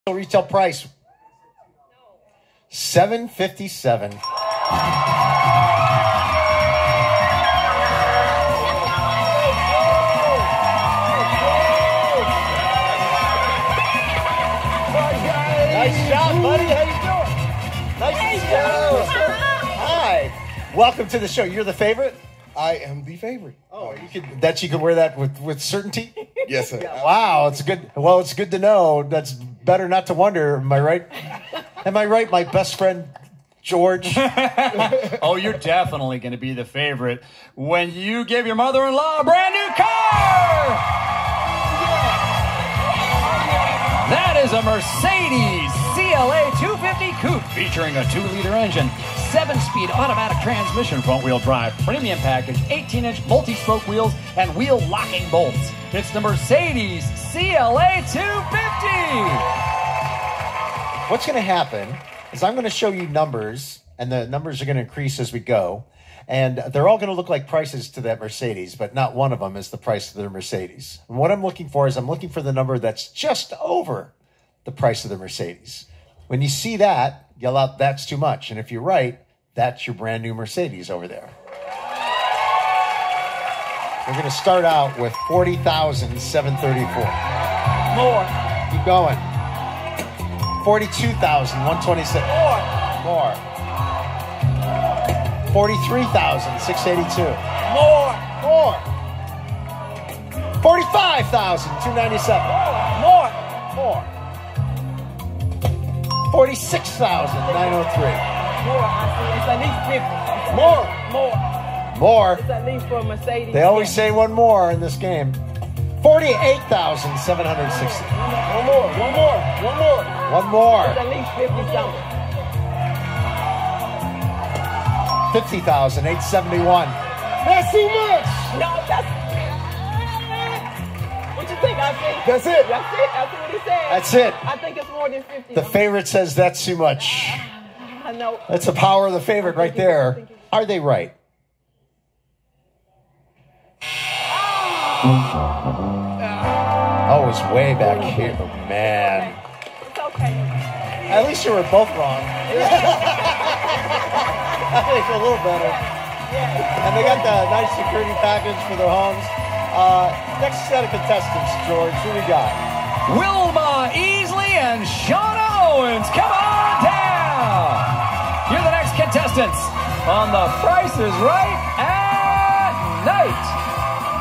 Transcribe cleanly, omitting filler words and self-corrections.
Retail price $757. Nice job, buddy. How you doing? Nice to see you. Hi. Welcome to the show. You're the favorite? I am the favorite. Oh, you can wear that with certainty? Yes, sir. Wow, it's good. Well, it's good to know. That's better not to wonder. Am I right? Am I right, my best friend George? Oh, you're definitely going to be the favorite when you give your mother-in-law a brand new car. That is a Mercedes CLA 250 Coupe featuring a 2-liter engine, 7-speed automatic transmission, front-wheel drive, premium package, 18-inch multi-spoke wheels, and wheel locking bolts. It's the Mercedes CLA 250. What's going to happen is I'm going to show you numbers, and the numbers are going to increase as we go. And they're all going to look like prices to that Mercedes, but not one of them is the price of the Mercedes. And what I'm looking for is I'm looking for the number that's just over the price of the Mercedes. When you see that, yell out, "That's too much." And if you're right, that's your brand new Mercedes over there. We're going to start out with $40,734. More. Keep going. $42,126. More. $43,682. More. More. $45,297. More. More. $46,903. More. I see. It's at least 50. More. More. More. It's at least for a Mercedes. They always say one more in this game. $48,760. One more. One more. One more. One more. It's at least 50 something. $50,871. That's too much. No, that's. What you think? I think. That's it. That's it. That's what he said. That's it. I think it's more than 50. The favorite says that's too much. I know. That's the power of the favorite right there. Are they right? Oh, it's way back here, man. It's okay. At least you were both wrong. I think a little better. And they got the nice security package for their homes. Next set of contestants, George, who we got? Wilma Easley and Shauna Owens. Come on down. You're the next contestants on The Price is Right at Night.